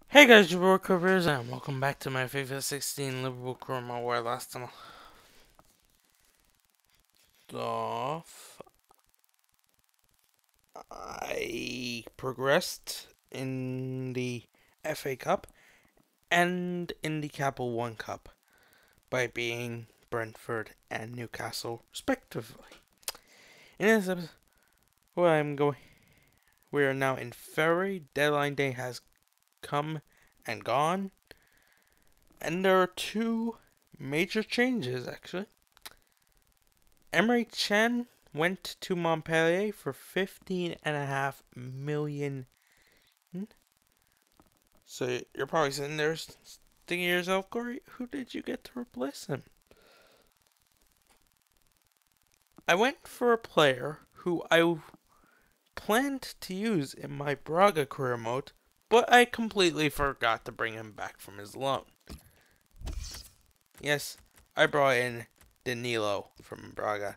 Hey guys, your boy Covers, and welcome back to my FIFA 16 Liverpool Chroma, where last time off I progressed in the FA Cup and in the Capital One Cup by beating Brentford and Newcastle respectively. In this episode, we are now in February. Deadline day has come and gone, and there are two major changes actually. Emre Can went to Montpellier for 15.5 million. So you're probably sitting there thinking to yourself, Corey, who did you get to replace him? I went for a player who I planned to use in my Braga career mode, but I completely forgot to bring him back from his loan. Yes, I brought in Danilo from Braga.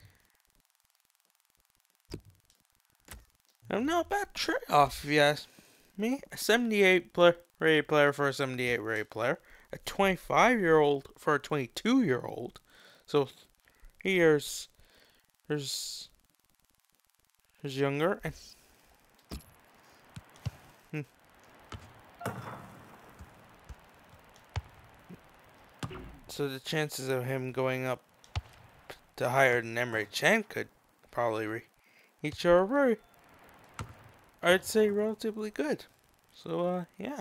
Not a bad trade-off, if you ask me. A 78 rated player for a 78 rated player. A 25-year-old for a 22-year-old. So, here's younger. And so the chances of him going up to higher than Emre Can could probably reach are very, I'd say, relatively good. So, yeah.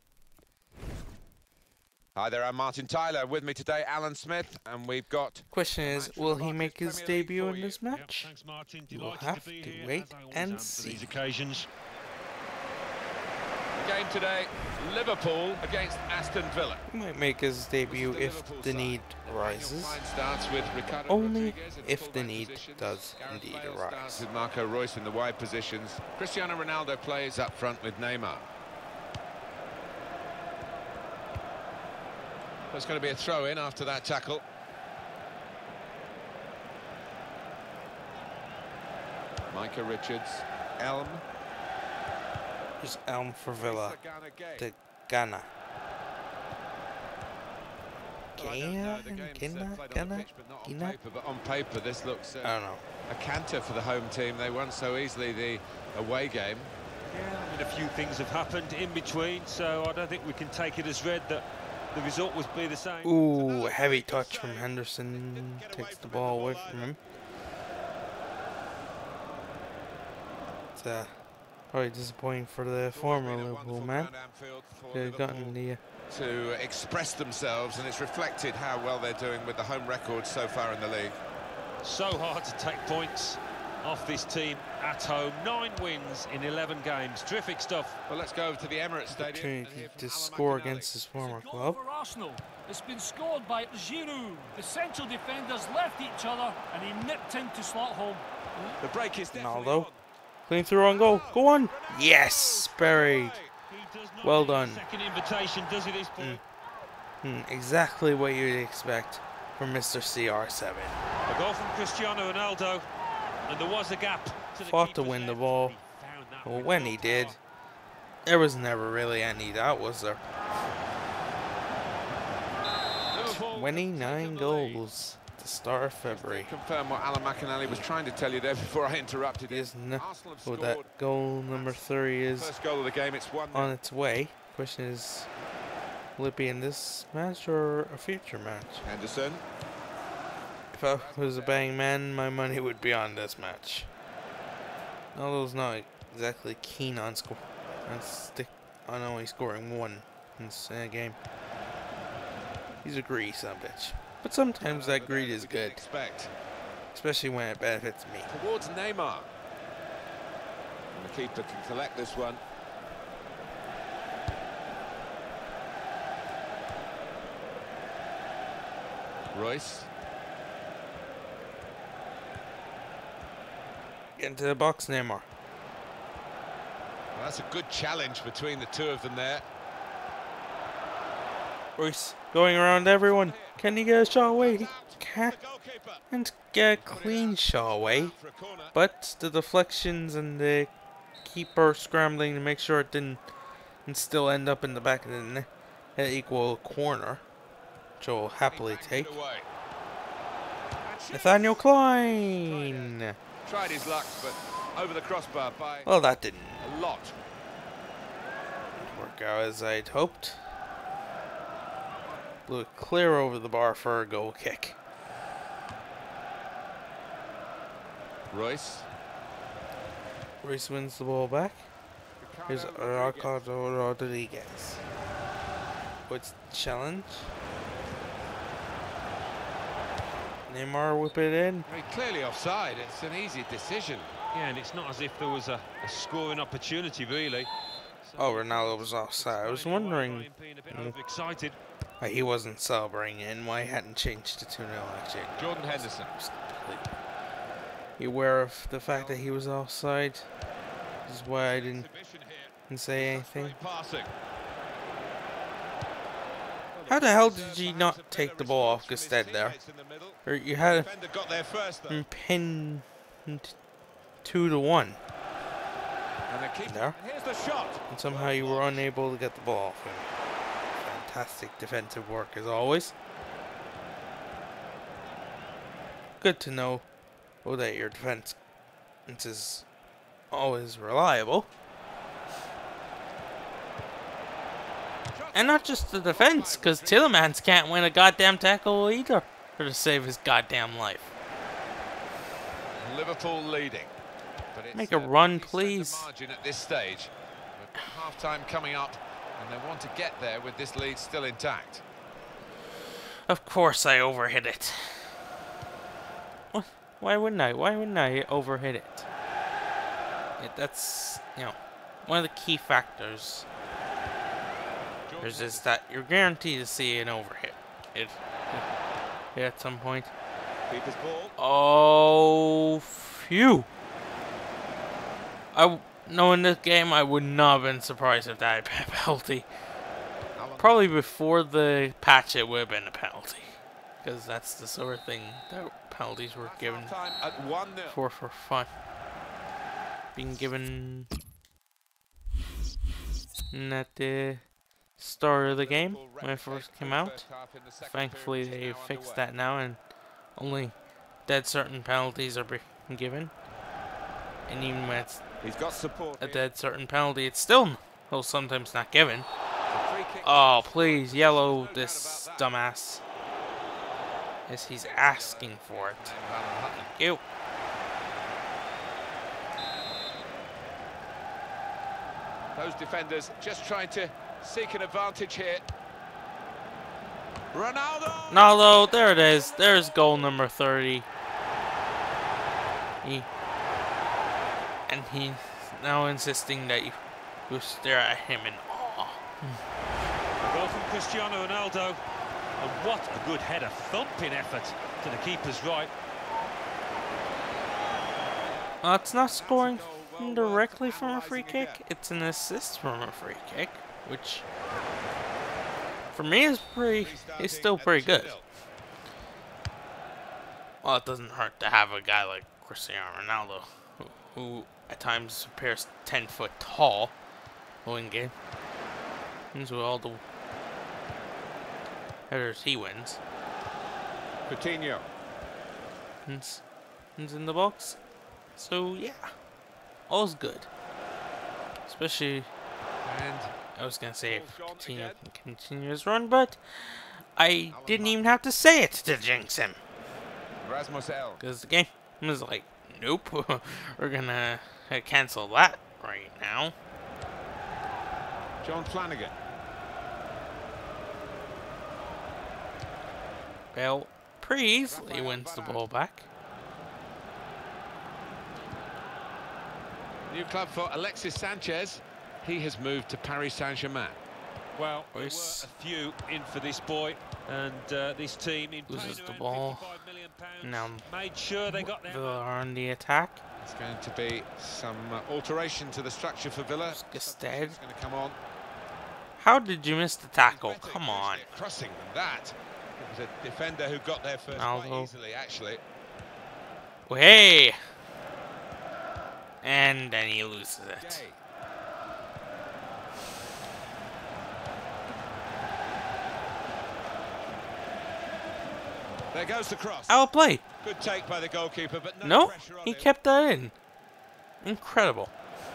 Hi there, I'm Martin Tyler. With me today, Alan Smith, and we've got... Question is, will he make his debut in this match? Thanks, Martin. We'll have to wait and see. These occasions. The game today, Liverpool against Aston Villa. He might make his debut if the need arises. Starts with Ricardo Only Rodriguez in if the fullback need positions. does Gareth indeed Bale arise. starts with Marco Reus in the wide positions. Cristiano Ronaldo plays up front with Neymar. There's going to be a throw-in after that tackle. Micah Richards, Elm. There's Elm for Villa. The Ghana. Gana? But on paper, this looks I don't know. a canter for the home team. They won so easily the away game. Yeah, I mean, a few things have happened in between, so I don't think we can take it as read that the result would be the same. Ooh, heavy touch from Henderson. Takes the ball away from him. It's probably disappointing for the former Liverpool man. They've gotten the... to express themselves, and it's reflected how well they're doing with the home record so far in the league. So hard to take points off this team at home. 9 wins in 11 games. Terrific stuff. Well, let's go over to the Emirates Stadium. opportunity to score against his former club. For Arsenal. It's been scored by Giroud. The central defenders left each other and he nipped in to slot home. The break is definitely Ronaldo. Clean through on goal. Go on. Yes, buried. He does not Well need a done. second invitation, does he, this point? Exactly what you'd expect from Mr. CR7. A goal from Cristiano Ronaldo, and there was a gap. To the Fought to keeper's win the head. ball. He found that Well, with when no he did, power. there was never really any doubt, was there? Liverpool 29 goals at the start of February. confirm what Alan McInally was trying to tell you there before I interrupted you. Isn't it? Arsenal have Well, scored that goal number 3 is first goal of the game. It's 1-0. on its way. Question is, will it be in this match or a future match? Henderson. If I was a betting man, my money would be on this match. Although not exactly keen on on only scoring 1 in a game. He's a greedy son of a bitch. But sometimes that greed is good, Expect. especially when it benefits me. Towards Neymar. And the keeper can collect this one. Royce. Get into the box, Neymar. Well, that's a good challenge between the two of them there. Royce going around everyone. Can he get a shot away? He can't get a clean shot away. For a corner. But the deflections and the keeper scrambling to make sure it didn't and still end up in the back of the net at equal corner, which I'll happily take. Nathaniel Klein! Tried his luck, but over the crossbar by Well, that didn't a lot. work out as I'd hoped. Blew it clear over the bar for a goal kick. Royce. Royce wins the ball back. Here's Ricardo Rodriguez. What's the challenge? Neymar whip it in. Very clearly offside. It's an easy decision. Yeah, and it's not as if there was a scoring opportunity, really. Oh, Ronaldo was offside. I was wondering Being a bit overexcited. why he wasn't celebrating it and why he hadn't changed to 2-0 actually. Jordan Henderson. You aware of the fact that he was offside? This is why I didn't say anything. Passing. How the hell did you not take the ball off Gusted there? Or you had Defender got there first, though. him pinned 2-1 And the keeper. there, Here's the shot. and somehow you were unable to get the ball off him. Fantastic defensive work as always. Good to know that your defense is always reliable. And not just the defense, because Tielemans can't win a goddamn tackle either to save his goddamn life. Liverpool leading. But it's, Make a run, pretty please. slender margin at this stage. We've got half-time coming up, and they want to get there with this lead still intact. Of course I overhit it. What? Why wouldn't I? Why wouldn't I overhit it? That's, you know, one of the key factors. Is that you're guaranteed to see an overhit. At some point. Keeper's ball. Oh, phew. Knowing this game, I would not have been surprised if that had been a penalty. Probably before the patch, it would have been a penalty. Because that's the sort of thing that penalties were given Time at 1-0. for fun. Being given at the start of the game when it first came out. Thankfully they fixed that now and only dead certain penalties are being given. And even when it's He's got support. a Here. dead certain penalty, it's still sometimes not given. A free kick. Oh, please, yellow this dumbass. As he's asking for it. Thank you. Those defenders just trying to seek an advantage here. Ronaldo! Ronaldo, there it is. There's goal number 30. And he's now insisting that you stare at him in awe. A goal from Cristiano Ronaldo. And what a good header. Thumping effort to the keeper's right. Well, it's not scoring directly from a free kick. It's an assist from a free kick, which for me is still pretty good. Well, it doesn't hurt to have a guy like Cristiano Ronaldo, who at times appears 10 foot tall, win game. Wins with all the headers he wins. Coutinho. Wins in the box. So yeah, all's good. Especially, And I was gonna say if Coutinho can continue his run, but I didn't even have to say it to jinx him. Rasmus Elm. Because the game was like, nope, we're gonna cancel that right now. John Flanagan. Bale pretty easily wins the ball back. New club for Alexis Sanchez. He has moved to Paris Saint-Germain. Well, there were a Royce few in for this boy, and this team in loses the paying ball. £55 million Now made sure they got their Villa are on the attack. There's going to be some alteration to the structure for Villa. Gusted. It's going to come on. How did you miss the tackle? Come on. Crossing that. It was a defender who got there first quite Ronaldo. easily, actually. Oh, hey! And then he loses it. Gay. There goes the cross. Outplay. Good take by the goalkeeper, but No, pressure on he him. kept that in. Incredible.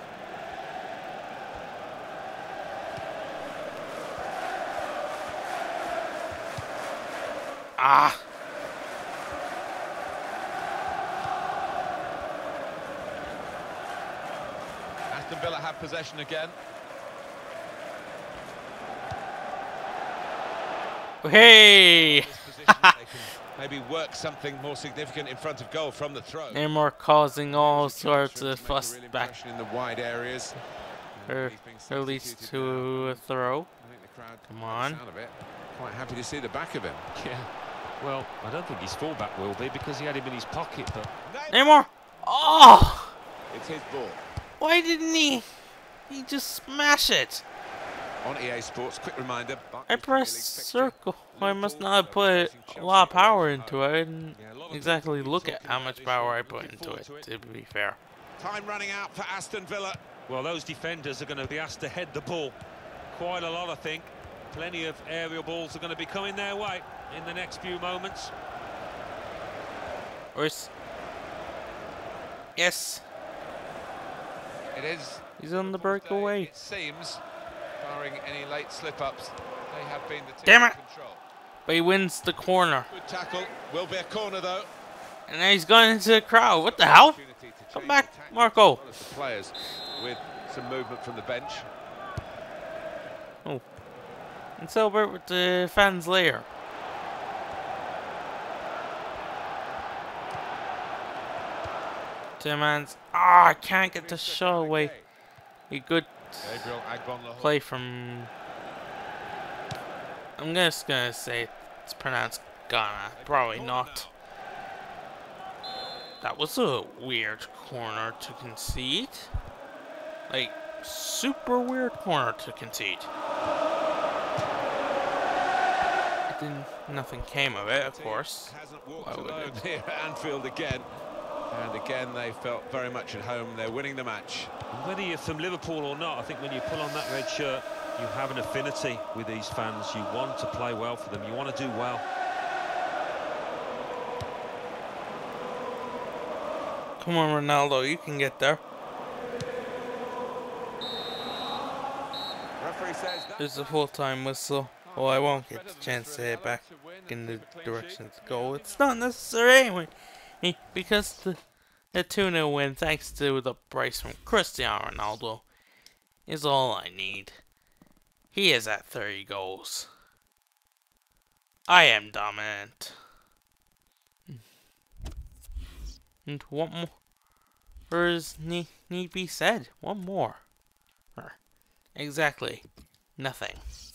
Ah. Aston Villa have possession again. Hey. This position, they can maybe work something more significant in front of goal from the throw. Neymar causing all sorts Trying of to make a fuss real back. impression in the wide areas. Or He's being leads substituted to now. a throw. I think the crowd, Come by the on. sound of it, quite happy to see the back of him. Yeah. Well, I don't think his fullback will be because he had him in his pocket, but Neymar. Oh. It's his ball. Why didn't he just smash it? On EA Sports, quick reminder. I Barclays Premier pressed League fixture. circle. I must Liverpool not have will be put facing a lot of Chelsea power away from into home. it. I didn't Yeah, a lot of exactly people look will be at talking how about much this power one. I put Looking into forward it, to it. to be fair. Time running out for Aston Villa. well, those defenders are going to be asked to head the ball quite a lot, I think. Plenty of aerial balls are going to be coming their way in the next few moments. Where's... Yes, It is. he's on the Liverpool's day, breakaway. It seems, barring any late slip-ups, they have been the team Damn in it. control. But he wins the corner. Good tackle. Will be a corner though. And now he's going into the crowd. What the hell? Opportunity to Come change back, the tactics Marco. as well as the players with some movement from the bench. Oh. And celebrate with the fans later. Timmons. Ah, I can't get the shot away. A good Gabriel Agbonlahor. play from... I'm just gonna say it's pronounced Ghana. Probably not. That was a weird corner to concede. Like, super weird corner to concede. It didn't, nothing came of it, of course. Hasn't walked Why would alone it? here at Anfield again. And again, they felt very much at home. They're winning the match. And whether you're from Liverpool or not, I think when you pull on that red shirt, you have an affinity with these fans. You want to play well for them. You want to do well. Come on, Ronaldo, you can get there. Referee says that. There's a full-time whistle. Oh, I won't get the chance to hit back in the direction to go. It's not necessary anyway. Because the 2-0 win, thanks to the brace from Cristiano Ronaldo, is all I need. He is at 30 goals. I am dominant. And what more need be said? What more? Exactly nothing.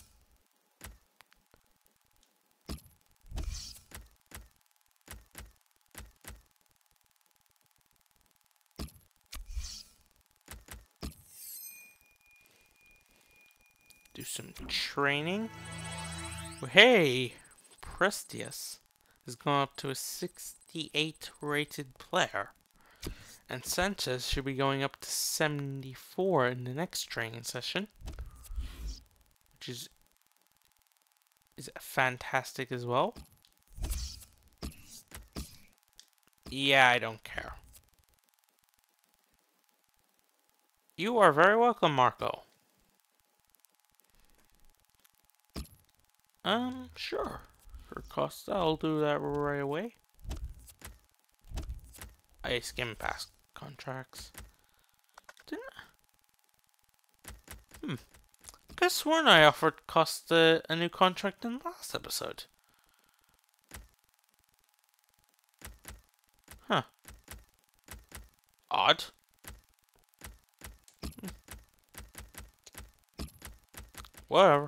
Do some training. Hey, Prestius has gone up to a 68 rated player. And Sanchez should be going up to 74 in the next training session. Which is fantastic as well. Yeah, I don't care. You are very welcome, Marco. Sure. For Costa, I'll do that right away. I skim past contracts. Didn't I? Could have sworn I offered Costa a new contract in the last episode. Huh. Odd. Whatever.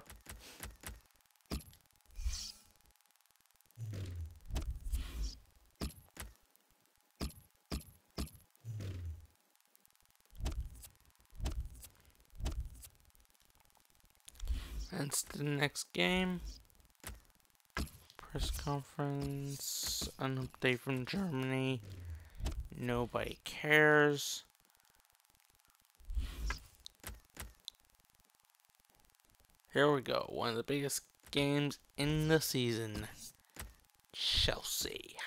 That's the next game. Press conference. An update from Germany. Nobody cares. Here we go. One of the biggest games in the season. Chelsea.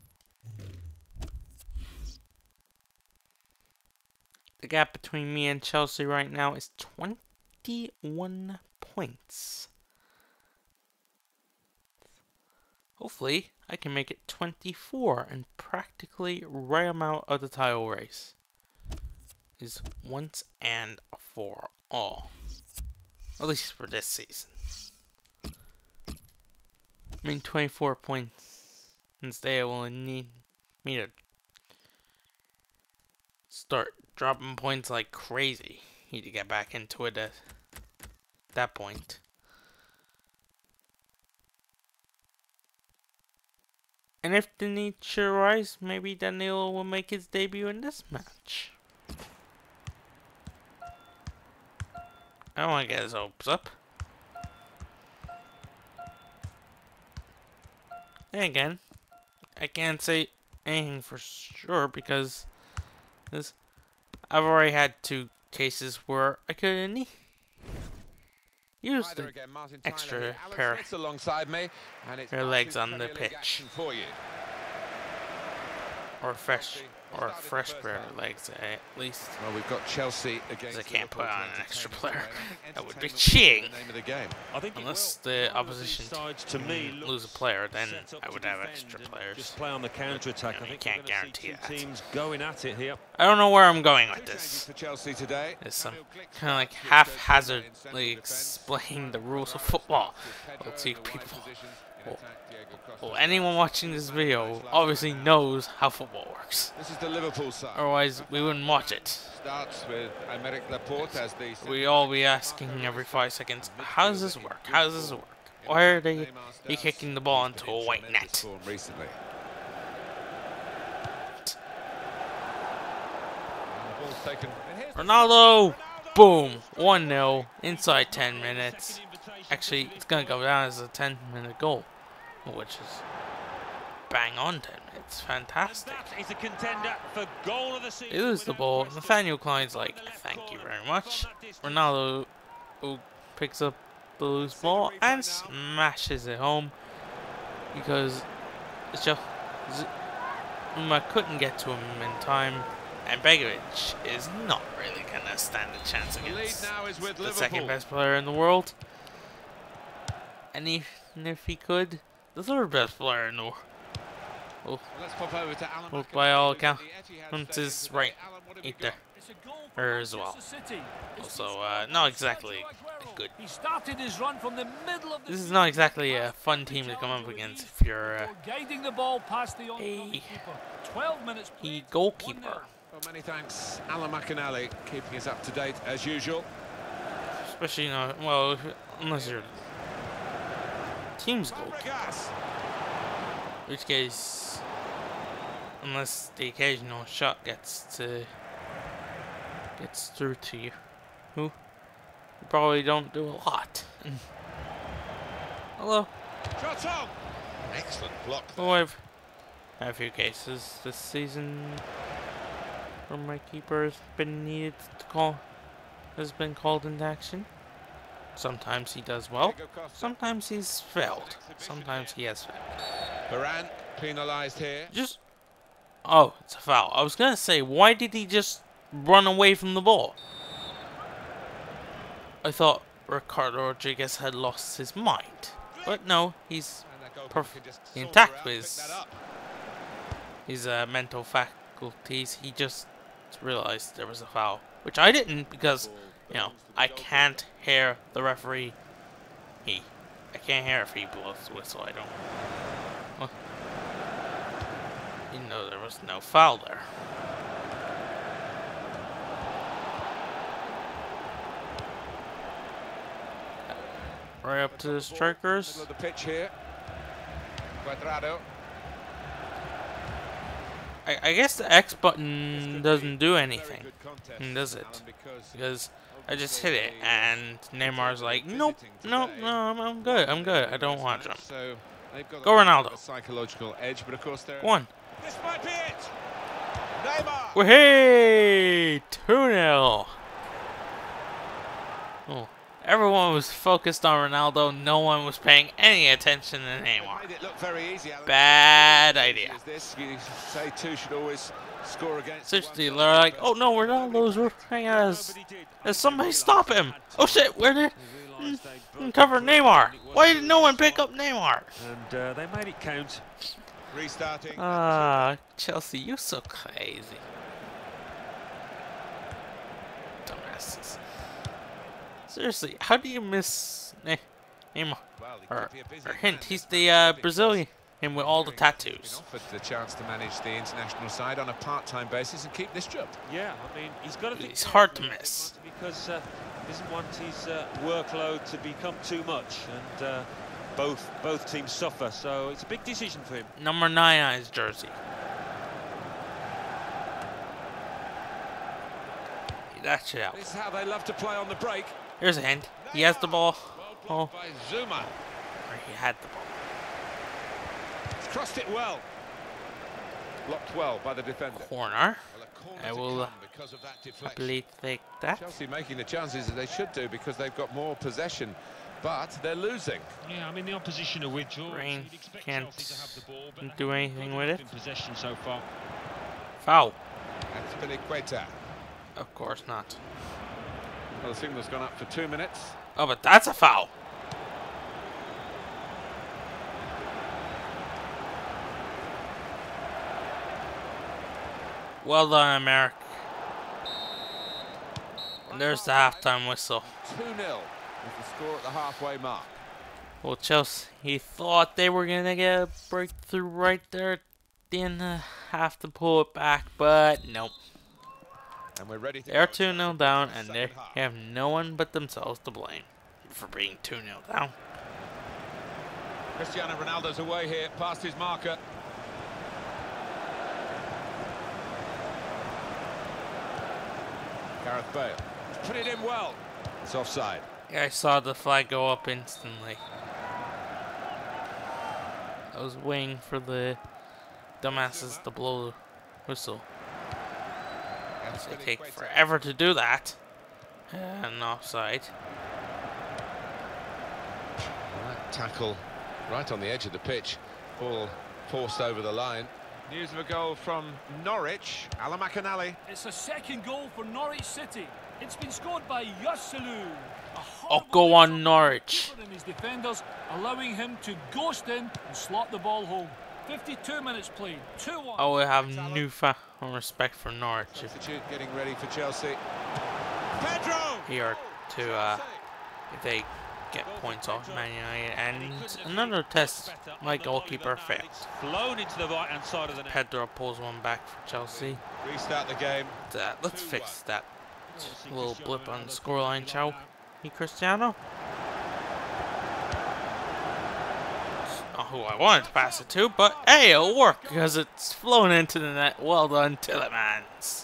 The gap between me and Chelsea right now is 21 points. Hopefully, I can make it 24 and practically right out of the title race. Is once and for all. At least for this season. I mean, 24 points. Instead, will need me to start dropping points like crazy. Need to get back into it at that point. And if the need should arise, maybe Danilo will make his debut in this match. I don't want to get his hopes up. And again, I can't say anything for sure because I've already had 2 cases where I couldn't use the extra pair of legs on the pitch. Or fresh pair of legs at least. Well, we've got Chelsea against. I can't put on an extra player. That would be cheating. I think Unless the opposition team lose a player, then I would have extra players. Just play on the counter attack. I think can't guarantee that. Teams going at it here. I don't know where I'm going with this. For Chelsea today. It's some kind of like haphazardly explaining the rules of football. Well, to people. Well, anyone watching this video obviously knows how football works. This is the Liverpool side. Otherwise, we wouldn't watch it. Starts with Aymeric Laporte as the. We all be asking every 5 seconds, how does this work? How does this work? Why are they kicking the ball into a white net? Recently. Ronaldo! Boom! 1-0 inside 10 minutes. Actually, it's going to go down as a 10-minute goal, which is bang on 10 minutes. Fantastic. He's a contender for goal of the season. They lose the ball. Nathaniel Klein's like, thank you very much. Ronaldo who picks up the loose ball and smashes it home because Zuma couldn't get to him in time. And Begovic is not really going to stand a chance against the second best player in the world. And even if he could, the third best player in the world. Well, by all accounts, is right there as well. Also, not exactly good. He started his run from the middle of the This is not exactly a fun team to come up against if you're guiding the ball past the goalkeeper. 12 minutes goalkeeper. Well, many thanks, Alan McInally, keeping us up to date as usual. Especially, well, unless you're team's goalkeeper. In which case, unless the occasional shot gets through to you, you probably don't do a lot. Hello. Shot on. Excellent block. Oh, I've had a few cases this season where my keeper has been called into action. Sometimes he does well. Sometimes he's failed. Sometimes he has failed. Varane penalised here. Oh, it's a foul. I was gonna say, why did he just run away from the ball? I thought Ricardo Rodriguez had lost his mind, but no, he's perfectly intact with his mental faculties. He just realized there was a foul, which I didn't because, I can't hear the referee. I can't hear if he blows the whistle. I don't. Well, there was no foul there. Right up to the strikers. Middle of the pitch here. Cuadrado. I guess the X button doesn't do anything, does it? Because I just hit it, and Neymar's like, nope, I'm good, I don't want to jump. Go Ronaldo. Psychological edge, but of course there. One. This might be it. Neymar. Well, hey, 2-0. Oh, Everyone was focused on Ronaldo. No one was paying any attention to Neymar. Made it look very easy, Alan. Bad idea. Is this? You say two should always score against. Seriously, they're like, oh no, Ronaldo's running at us. Does somebody stop him? Oh shit, where did cover Neymar? Why did no one pick up Neymar? And they made it count. Restarting. Chelsea, you're so crazy. Dumbasses. Seriously, how do you miss Neymar? Well, he Or could be a busy hint, man. he's the Brazilian, him with all the Been tattoos. offered the chance to manage the international side on a part-time basis and keep this job. Yeah, I mean, he's got to think He's hard to miss. because he doesn't want his workload to become too much, and both teams suffer. So it's a big decision for him. Number 9 on his jersey. That shit out. This is how they love to play on the break. Here's a hint. He has the ball. Well Oh, blocked by Zuma. or he had the ball. He's crossed it well. Blocked well by the defender. Corner. Well, a corner I to will come because of that deflection. happily take that. Chelsea making the chances that they should do because they've got more possession, but they're losing. Yeah, I mean the opposition are with George. Rain You'd expect can't Chelsea to have the ball, but do anything with it. in possession so far. Foul. Azpilicueta. Of course not. Well, the signal's gone up for 2 minutes. Oh, but that's a foul. Well done, America. And there's the halftime whistle. 2-0 is the score at the halfway mark. Well, Chelsea, he thought they were going to get a breakthrough right there at the end. Have to pull it back, but nope. And we're ready to They're go. 2-0 down, and they Second half. have no one but themselves to blame for being 2-0 down. Cristiano Ronaldo's away here, past his marker. Gareth Bale. He's put it in well. It's offside. Yeah, I saw the flag go up instantly. I was waiting for the dumbasses to blow the whistle. They take forever to do that. And offside. Well, that tackle right on the edge of the pitch. Ball forced over the line. News of a goal from Norwich. Alan McInally. It's a second goal for Norwich City. It's been scored by Yosselu. Oh, go on, Norwich. And his defenders, allowing him to ghost in and slot the ball home. 52 minutes played, 2-1. I will have newfound respect for Norwich Substitute getting ready for Chelsea. Pedro! here to if they get points off Man United. And another test, my goalkeeper failed. Flown into the right-hand side of the net. Pedro pulls one back for Chelsea. Restart the game. Let's fix that little blip on the scoreline, shall we, Cristiano? Not who I wanted to pass it to, but hey, it'll work because it's flown into the net. Well done, Tillemans.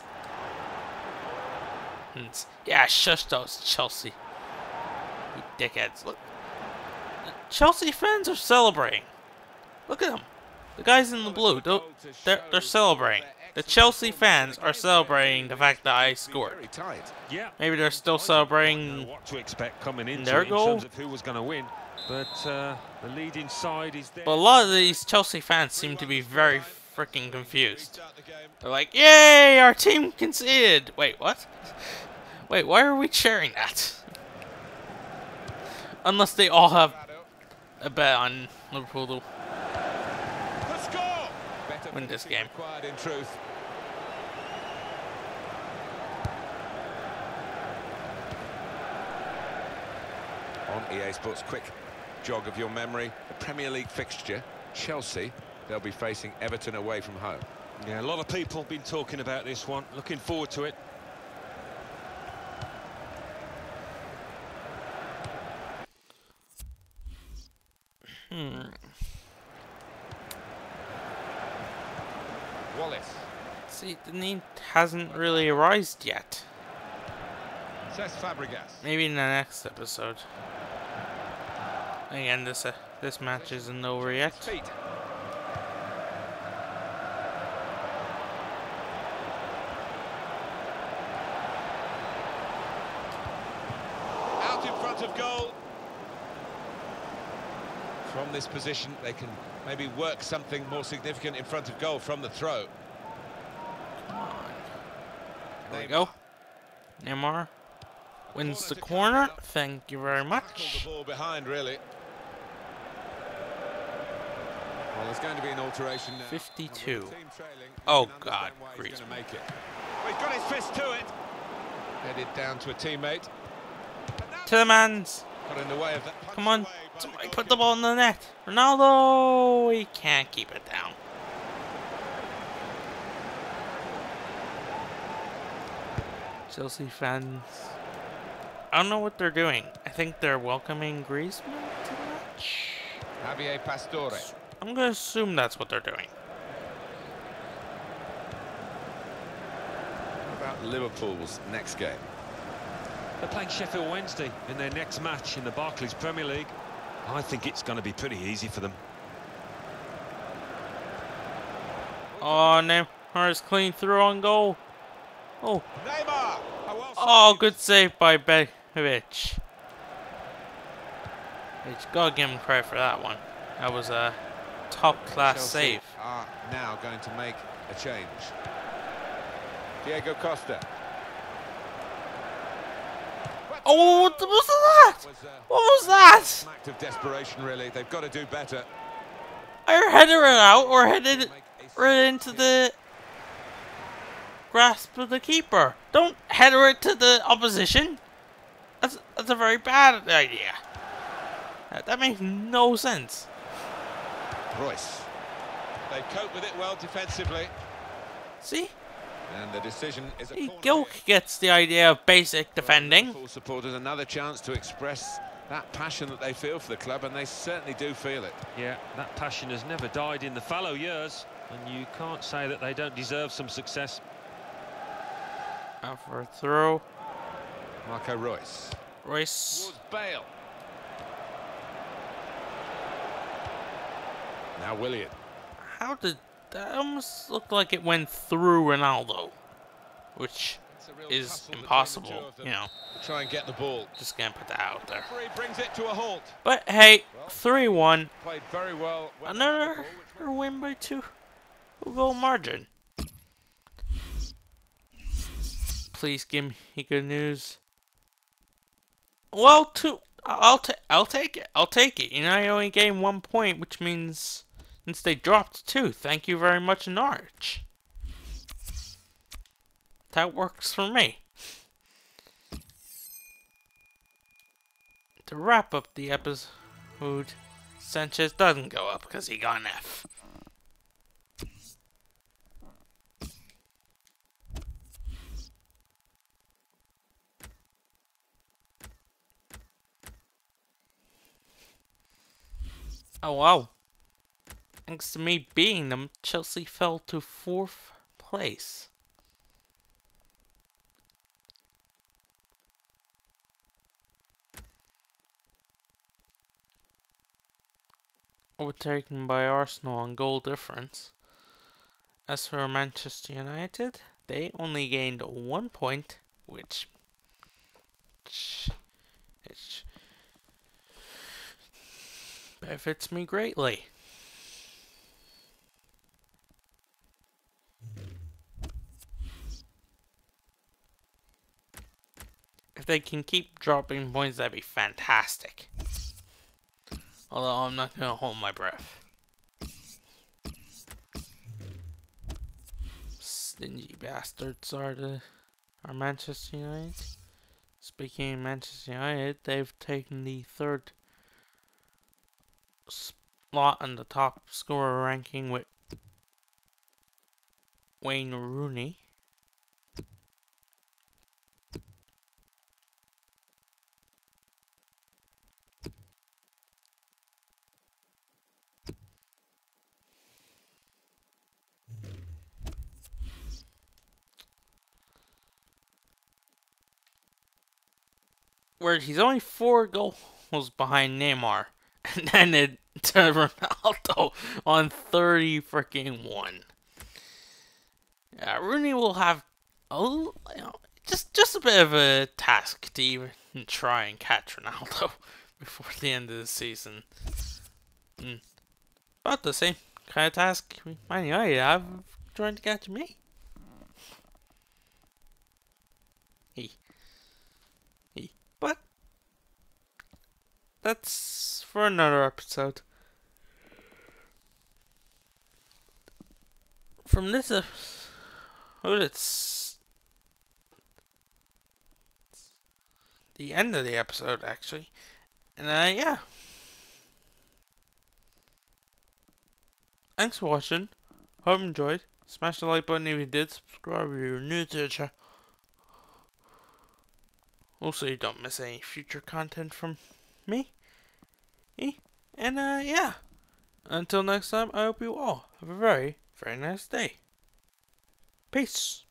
Yeah, shush those Chelsea. You dickheads. Look. Chelsea fans are celebrating. Look at them. The guys in the blue, they're celebrating. The Chelsea fans are celebrating the fact that I scored. Very tight. Yeah. Maybe they're still Know celebrating what to expect coming into their it in goal. terms of who was going to win, but the leading side is there. But a lot of these Chelsea fans seem to be very freaking confused. They're like, yay, our team conceded. Wait, what? Wait, why are we cheering that? Unless they all have a bet on Liverpool to The score! Better win this finishing game. required in truth. On EA Sports, quick jog of your memory. The Premier League fixture, Chelsea, they'll be facing Everton away from home. Yeah, a lot of people have been talking about this one. Looking forward to it. Wallace. See, the need hasn't really arisen yet. Cesc Fabregas. Maybe in the next episode. Again, this match isn't over yet. Feet. Out in front front of goal. From this position, they can maybe work something more significant in front of goal from the throw. There we go. Neymar wins the corner. Thank you very much. Tackled the ball behind, really. Well, there's going to be an alteration now. 52. Oh God, Griezmann. Well, he's got his fist to it. Headed down to a teammate. To the mans. Got in the way of that. Come on. Somebody put the ball in the net. Ronaldo. He can't keep it down. Chelsea fans. I don't know what they're doing. I think they're welcoming Griezmann to the match. Javier Pastore. I'm going to assume that's what they're doing. What about Liverpool's next game? They're playing Sheffield Wednesday in their next match in the Barclays Premier League. I think it's going to be pretty easy for them. Oh, Neymar is clean through on goal. Oh. Neymar! Oh, good save by Begovic. Gotta give him credit for that one. That was a top-class save. Are now going to make a change. Diego Costa. Oh, what was that? What was that? An act of desperation, really. They've got to do better. Either header it out or headed it right into the grasp of the keeper. Don't header it to the opposition. That's a very bad idea. That makes no sense. Royce. They cope with it well defensively. See? And the decision is a corner. Gilk gets the idea of basic defending. Full supporters, another chance to express that passion that they feel for the club, and they certainly do feel it. Yeah, that passion has never died in the fallow years, and you can't say that they don't deserve some success. Out for a throw. Marco Royce. Royce. Towards Bale. Now Willian. How did that almost look like it went through Ronaldo, which is impossible, you know. Try and get the ball. Just gonna put that out there. Referee brings it to a halt. But hey, 3-1. Played very well. Another win by 2-goal margin. Please give me good news. Well, I'll take it. I'll take it. You know, I only gained 1 point, which means since they dropped 2, thank you very much, Norwich. That works for me. To wrap up the episode, Sanchez doesn't go up because he got an F. Oh wow. Thanks to me beating them, Chelsea fell to 4th place. Overtaken by Arsenal on goal difference. As for Manchester United, they only gained 1 point, which benefits me greatly. If they can keep dropping points, that'd be fantastic. Although I'm not gonna hold my breath. Stingy bastards are Manchester United. Speaking of Manchester United, they've taken the 3rd slot on the top scorer ranking with Wayne Rooney. Where he's only 4 goals behind Neymar, and then it to Ronaldo on 30 freaking 1. Yeah, Rooney will have just a bit of a task to even and try and catch Ronaldo before the end of the season. About the same kind of task Man United have trying to catch me. But that's for another episode. From this episode, it's the end of the episode, actually. And yeah. Thanks for watching. Hope you enjoyed. Smash the like button if you did. Subscribe if you're new to the channel. Also, you don't miss any future content from me. And yeah. Until next time, I hope you all have a very, very nice day. Peace.